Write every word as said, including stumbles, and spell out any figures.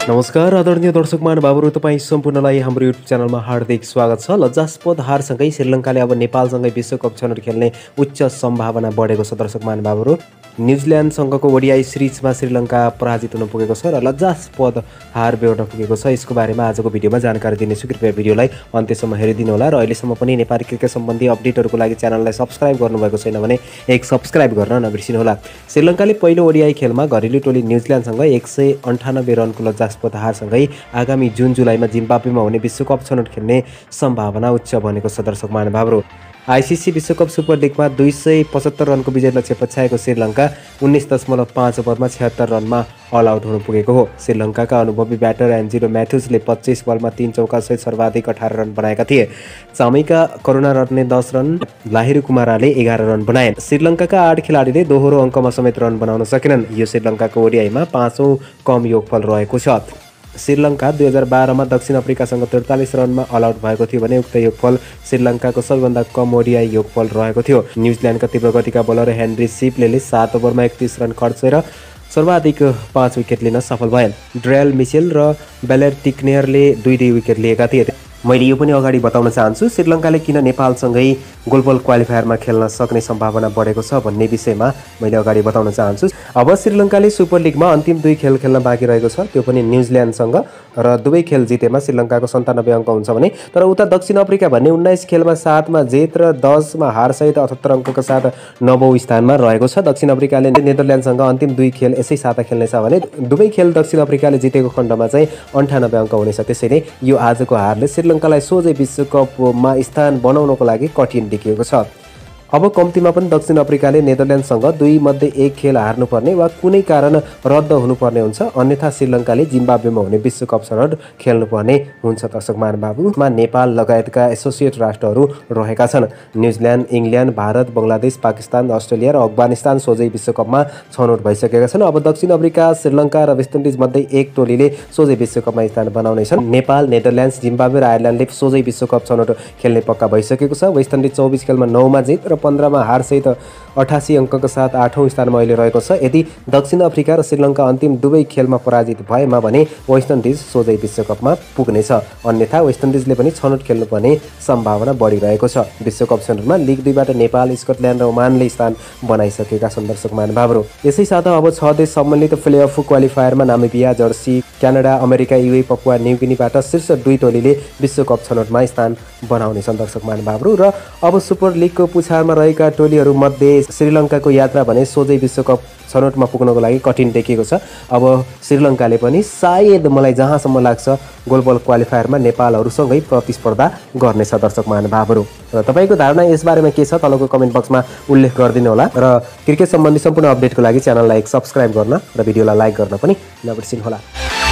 नमस्कार आदरणीय दर्शक महानुभावहरू, तपाईँ सम्पूर्णलाई हाम्रो युट्युब च्यानलमा हार्दिक स्वागत छ। लज्जास्पद हारसँगै श्रीलङ्काले अब नेपालसँगै विश्वकप छनौट खेल्ने उच्च सम्भावना बढेको छ। दर्शक महानुभावहरू, न्युजिल्यान्डसँगको ओडिआई सिरिजमा श्रीलङ्का पराजित हुन पुगेको छ र लज्जास्पद हार बेहोर्न पुगेको छ। यसको बारेमा आजको भिडियोमा जानकारी दिनेछु। कृपया भिडियोलाई अन्त्यसम्म हेरिदिनु होला र अहिलेसम्म पनि नेपाली क्रिकेट सम्बन्धी अपडेटहरूको लागि च्यानललाई सब्स्क्राइब गर्नुभएको छैन भने एक सब्स्क्राइब गर्न नबिर्सिनु होला। श्रीलङ्काले पहिलो ओडिआई खेलमा घरेलु टोली न्युजिल्यान्डसँग एक सय अन्ठानब्बे रनको लज्जास्पद हारसँगै आगामी जुन जुलाईमा जिम्बाब्वेमा हुने विश्वकप छनौट खेल्ने सम्भावना उच्च बनेको छ। दर्शक महानुभावहरू, आइसिसी विश्वकप सुपर लिगमा दुई सय पचहत्तर रनको विजय लक्ष्य पछ्याएको श्रीलङ्का उन्नाइस दशमलव पाँच ओभरमा छिहत्तर रनमा अल आउट हुन पुगेको हो। श्रीलङ्काका अनुभवी ब्याटर एन्जिलो म्याथ्युजले पच्चिस बलमा तीन चौका सहित सर्वाधिक अठार रन बनाएका थिए। चामैका करुणा रत्ने दस रन, लाहिरू कुमाराले एघार रन बनाए। श्रीलङ्काका आठ खेलाडीले दोहोरो अङ्कमा समेत रन बनाउन सकेनन्। यो श्रीलङ्काको ओडिआईमा पाँचौं कम योगफल रहेको छ। श्रीलङ्का दुई हजार बाह्रमा दक्षिण अफ्रिकासँग त्रिचालिस रनमा अल आउट भएको थियो भने उक्त योगफल श्रीलङ्काको सबैभन्दा कम ओडिआई योगफल रहेको थियो। न्युजिल्यान्डका तीव्र गतिका बोलर हेनरी सिप्लेले सात ओभरमा एकतिस रन खर्चेर सर्वाधिक पाँच विकेट लिन सफल भए। ड्रेल मिचेल र बेलेर टिक्नेयरले दुई दुई विकेट लिएका थिए। मैले यो पनि अगाडि बताउन चाहन्छु, श्रीलङ्काले किन नेपालसँगै ग्लोबल क्वालिफायरमा खेल्न सक्ने सम्भावना बढेको छ भन्ने विषयमा मैले अगाडि बताउन चाहन्छु। अब श्रीलङ्काले सुपर लिगमा अन्तिम दुई खेल खेल्न बाँकी रहेको छ, त्यो पनि न्युजिल्यान्डसँग, र दुवै खेल जितेमा श्रीलङ्काको सन्तानब्बे अङ्क हुन्छ भने तर उता दक्षिण अफ्रिका भन्ने उन्नाइस खेलमा सातमा जित र दसमा हारसहित अठहत्तर अङ्कको साथ नवौँ स्थानमा रहेको छ। दक्षिण अफ्रिकाले नेदरल्यान्डसँग अन्तिम दुई खेल यसै साता खेल्नेछ भने दुवै खेल दक्षिण अफ्रिकाले जितेको खण्डमा चाहिँ अन्ठानब्बे अङ्क हुनेछ। त्यसैले यो आजको हारले श्रीलङ्कालाई सोझै विश्वकपमा स्थान बनाउनको लागि कठिन देखिएको छ। अब कम्तीमा पनि दक्षिण अफ्रिकाले नेदरल्यान्डसँग दुई मध्ये एक खेल हार्नुपर्ने वा कुनै कारण रद्द हुनुपर्ने हुन्छ, अन्यथा श्रीलङ्काले जिम्बाब्वेमा हुने विश्वकप छनौट खेल्नुपर्ने हुन्छ। दर्शक महानुभावमा नेपाल लगायतका एसोसिएट राष्ट्रहरू रहेका छन्। New Zealand, England, Bharat, Bangladesh, Pakistan, Australia र अफगानिस्तान सोझै विश्वकपमा छनौट भइसकेका छन्। अब दक्षिण अफ्रिका, श्रीलङ्का र वेस्ट इन्डिज मध्ये एक टोलीले सोझै विश्वकपमा स्थान बनाउनेछन्। नेपाल, नेदरल्यान्ड्स, जिम्बाब्वे र आयरल्यान्डले सोझै विश्वकप छनौट खेल्ने पक्का भइसकेको छ। वेस्ट इन्डिज चौबिस खेलमा नौमा जित र पन्ध्रमा हारसहित अठासी अङ्कको साथ आठौँ स्थानमा अहिले रहेको छ। यदि दक्षिण अफ्रिका र श्रीलङ्का अन्तिम दुवै खेलमा पराजित भएमा भने वेस्ट इन्डिज सोझै विश्वकपमा पुग्नेछ, अन्यथा वेस्ट इन्डिजले पनि छनौट खेल्नुपर्ने सम्भावना बढिरहेको छ। विश्वकप छनौटमा लिग दुईबाट नेपाल, स्कटल्यान्ड र ओमानले स्थान बनाइसकेका छन्। दर्शक महानुभावहरू, यसै साथ अब छ देश सम्बन्धित प्लेअफ क्वालिफायरमा Namibia, Jersey, Canada, America, UAE, Papua न्युगिनीबाट शीर्ष दुई टोलीले विश्वकप छनौटमा स्थान बनाउनेछन्। दर्शक महानुभावहरू, र अब सुपर लिगको पुछारमा रहेका टोलीहरू मध्ये श्रीलङ्काको यात्रा भने सोझै विश्वकप छनौटमा पुग्नको लागि कठिन देखिएको छ। अब श्रीलङ्काले पनि सायद मलाई जहाँसम्म लाग्छ ग्लोबल क्वालिफायरमा नेपालहरूसँगै प्रतिस्पर्धा गर्नेछ। दर्शक महानुभावहरू, र तपाईँको धारणा यसबारेमा के छ तलको कमेन्ट बक्समा उल्लेख गरिदिनु होला र क्रिकेट सम्बन्धी सम्पूर्ण अपडेटको लागि च्यानललाई सब्स्क्राइब गर्न र भिडियोलाई लाइक गर्न पनि नबिर्सिनु होला।